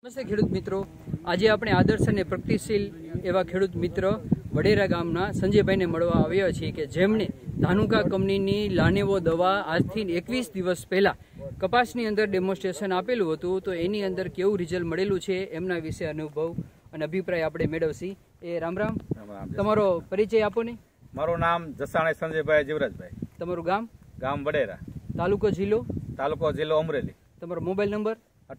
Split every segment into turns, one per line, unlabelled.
નમસ્તે ખેડૂત મિત્રો, આજે આપણે આદર્શ અને પ્રગતિશીલ એવા ખેડૂત મિત્ર વડેરા ગામના સંજયભાઈને મળવા આવ્યા છીએ કે જેમણે ધાનુકા કંપનીની લાનેવો દવા આજથી 21 દિવસ પહેલા કપાસની અંદર ડેમોન્સ્ટ્રેશન આપેલું હતું, તો એની અંદર કેવું રિઝલ્ટ મળેલું છે એમના વિશે અનુભવ અને અભિપ્રાય આપણે મેળવશી. એ રામ રામ. તમારો પરિચય આપો ને.
મારું નામ જસાણી સંજયભાઈ જીવરાજભાઈ.
તમારું ગામ?
ગામ વડેરા.
તાલુકો જિલ્લો?
તાલુકો જિલ્લો અમરેલી.
તમારો મોબાઈલ નંબર?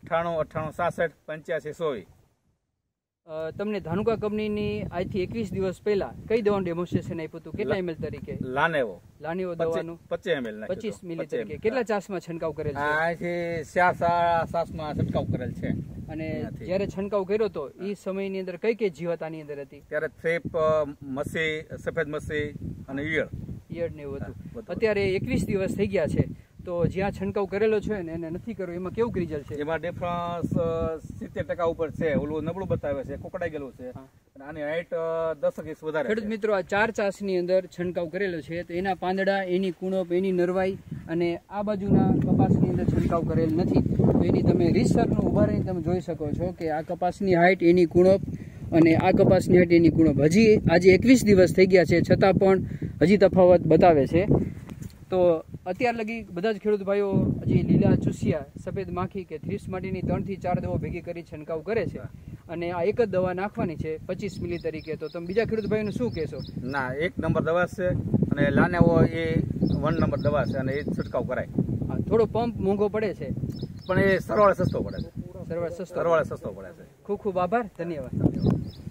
98
તમને ધાનુકા કંપનીની આજથી 21 દિવસ પહેલા કઈ દવાનું ડેમોન્સ્ટ્રેશન આપ્યું હતું? કેટલા ml તરીકે?
લાનેવો
દવાનું
25 ml
25 મિલી તરીકે. કેટલા ચાસમાં છંટકાવ કરેલ છે?
અહીંથી 4 સાસમાં છંટકાવ કરેલ છે.
અને જ્યારે છંટકાવ કર્યો તો એ સમયની અંદર કઈ કઈ જીવાત આની અંદર હતી?
ત્યારે થ્રીપ, મસી, સફેદ મસી અને ઈયળ
ને એવું હતું. અત્યારે 21 દિવસ થઈ ગયા છે, તો જ્યાં છંટકાવ કરેલો છે ને એને નથી કર્યો, એમાં કેવું રિઝલ્ટ છે?
એમાં ડિફરન્સ 70% ઉપર છે. ઓલું નબળું બતાવે છે, કોકડાઈ ગયેલું છે. આની હાઈટ 10 ઇંચ વધારે.
ખેડૂત મિત્રો, આ 4 ચાસની અંદર છંટકાવ કરેલો છે, તો એના પાંદડા, એની કુણપ, એની નરવાઈ અને આ બાજુના કપાસની અંદર છંટકાવ કરેલ નથી. તો એની તમે રીતસરનું ઉભા રહીને તમે જોઈ શકો છો કે આ કપાસની હાઈટ, એની કુણપ અને આ કપાસની હાઈટ, એની કુણપ હજી આજે 21 દિવસ થઈ ગયા છે છતાં પણ હજી તફાવત બતાવે છે. તો અત્યાર લગી બધા જ ખેડૂત ભાઈઓ હજી લીલા ચૂસિયા, સફેદ માખી કે થ્રીસ માટેની 3 થી 4 દવા ભેગી કરી છંટકાવ કરે છે અને આ એક જ દવા નાખવાની છે 25 મિલી તરીકે. તો તમે બીજા ખેડૂત ભાઈઓને શું કહેશો?
ના, 1 નંબર દવા છે અને લાનેવો એ 1 નંબર દવા છે અને એ છંટકાવ કરાય.
હા, થોડો પંપ મોંઘો પડે છે
પણ એ સરવાળે સસ્તો પડે છે.
સરવાળે સસ્તો પડે છે.
ખૂબ
ખૂબ આભાર, ધન્યવાદ.